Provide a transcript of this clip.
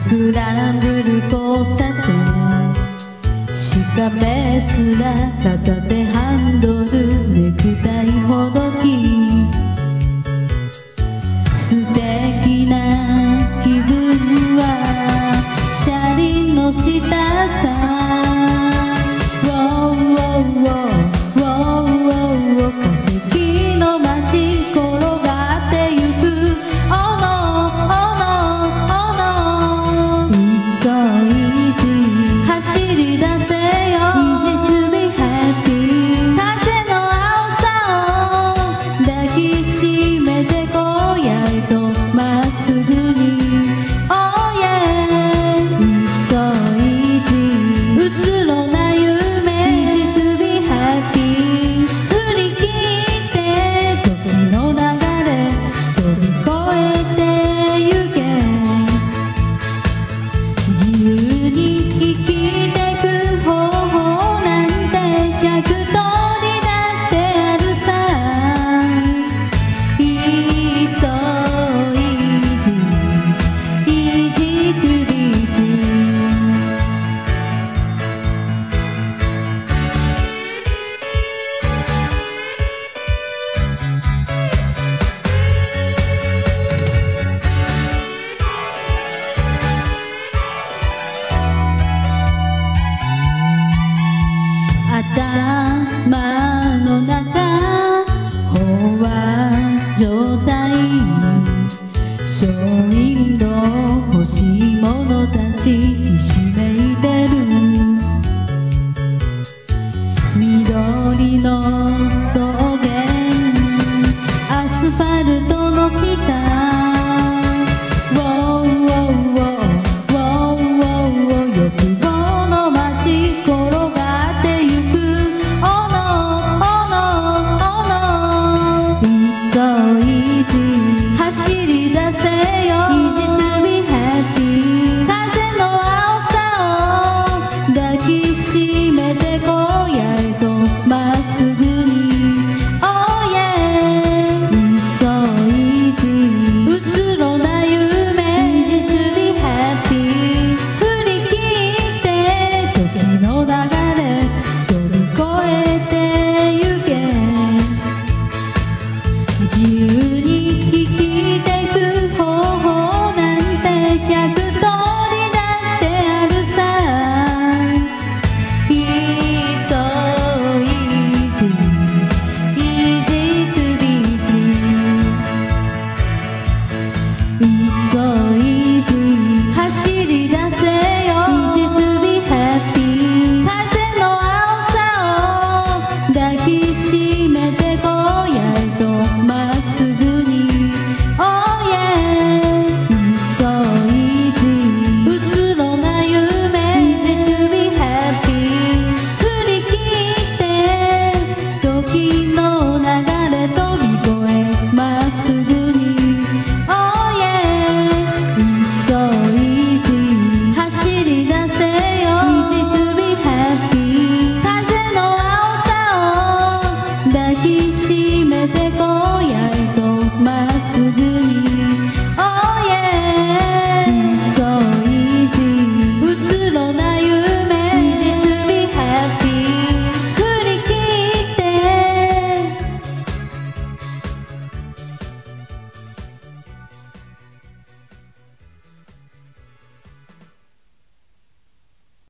クランブル交差点、しかめ面片手ハンドル、ネクタイほどき、素敵な気分は車輪の下さ。化石の街転がってゆく。Oh no, oh no, oh no, It's so easy 走り出せよ Easy to be happy 風の青さを抱きしめてこやへとまっすぐに Oh yeah It's so easy うつろな夢 Easy to be happy 振り切って時の流れ飛び越えてゆけ。自由に生きてく方法なんて100通りだってあるさ。 It's so easy, easy to be free 頭の中飽和状態、ショーウィンドウ欲しいものたちひしめいてる。緑の草原、アスファルトの下、欲望の街転がってゆく。Oh no, oh no, oh no, It's so easy 走り出せよ Easy to be happy 風の青さを抱きしめてこやへとまっすぐに Oh yeah It's so easy うつろな夢 Easy to be happy 振り切って時の流れ飛び越えてゆけ。自由に生きて